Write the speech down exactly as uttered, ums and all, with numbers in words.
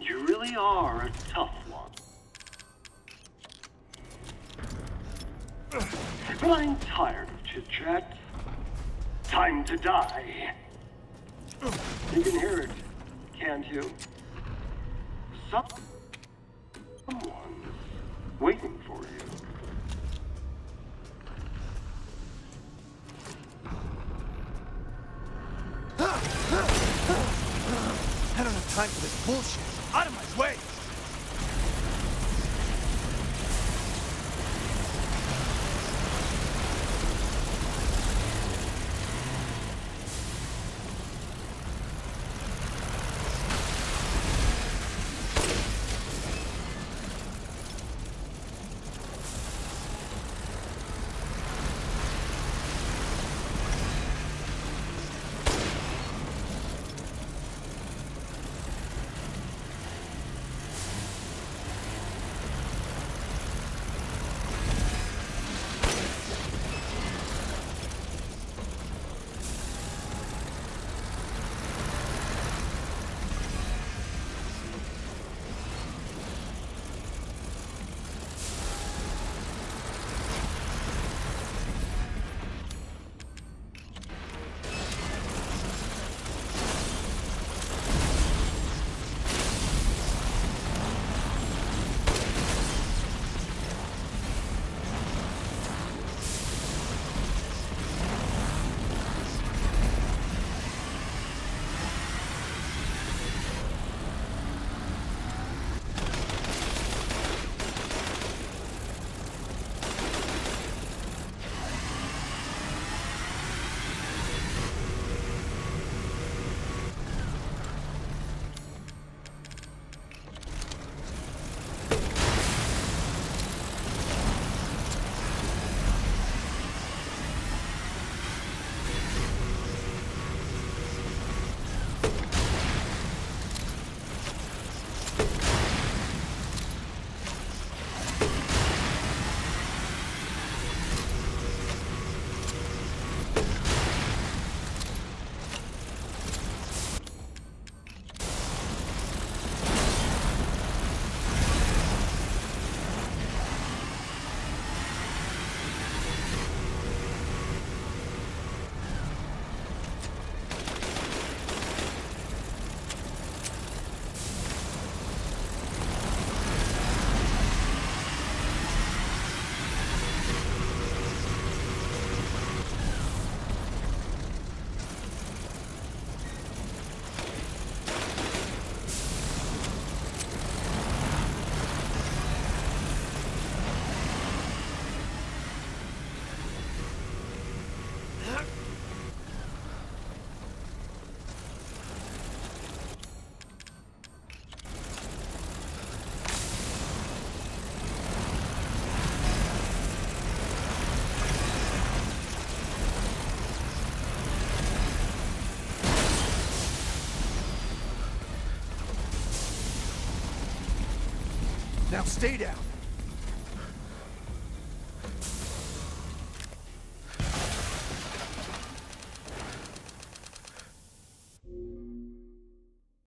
You really are a tough one. But I'm tired of chit-chat. Time to die. You can hear it, can't you? Someone's waiting for you. I don't have time for this bullshit. Out of my way! Now stay down.